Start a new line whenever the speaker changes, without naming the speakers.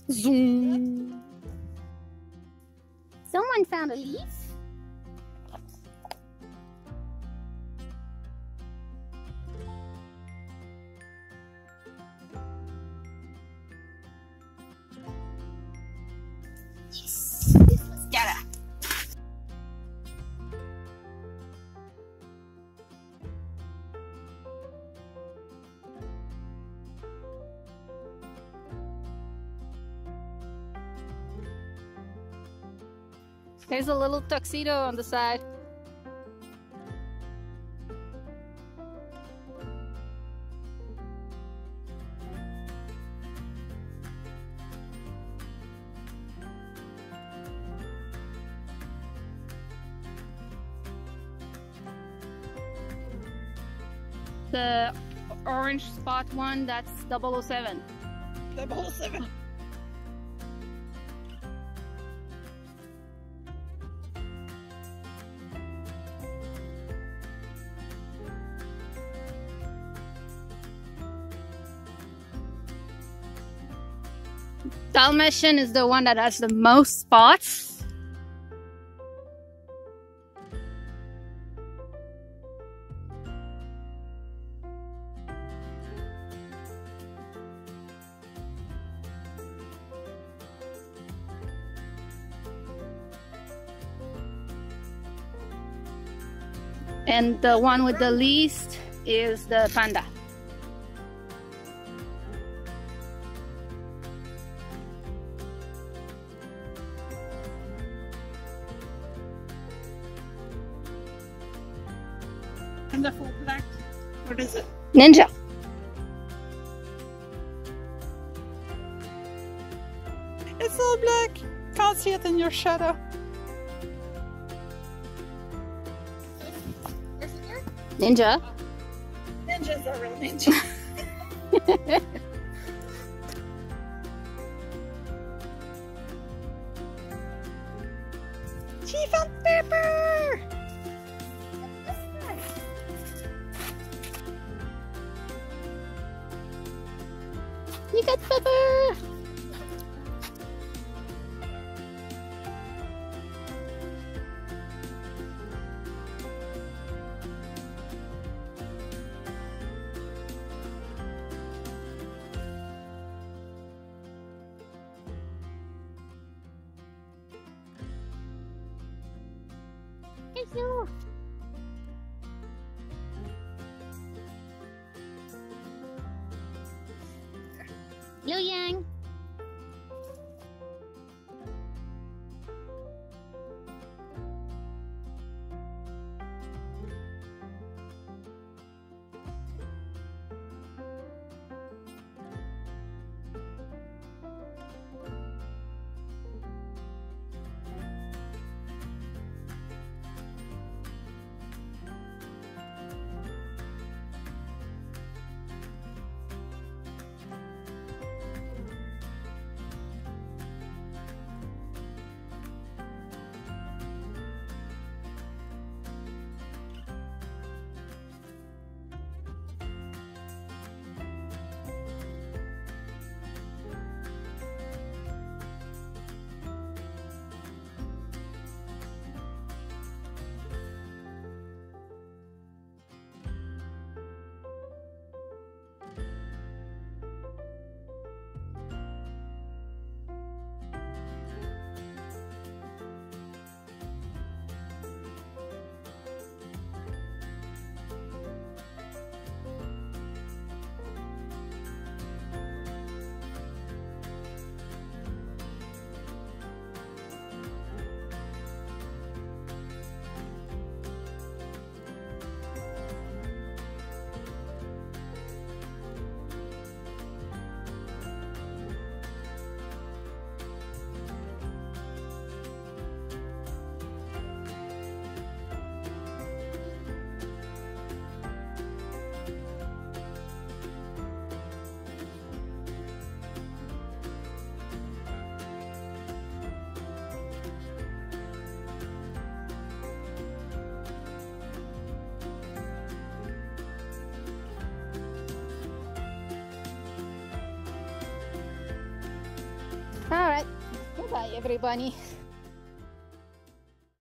Zoom. Someone found a leaf. Yes, this was Gara. There's a little tuxedo on the side. The orange spot one, that's 007. 007. Dalmatian is the one that has the most spots. And the one with the least is the panda.
And the full black, what is it?
Ninja.
It's all black. Can't see it in your shadow.
Ninja.
Ninjas are real ninjas. Chief on paper!
You got pepper! Thank you! Liu Yang. All right. Goodbye, everybody.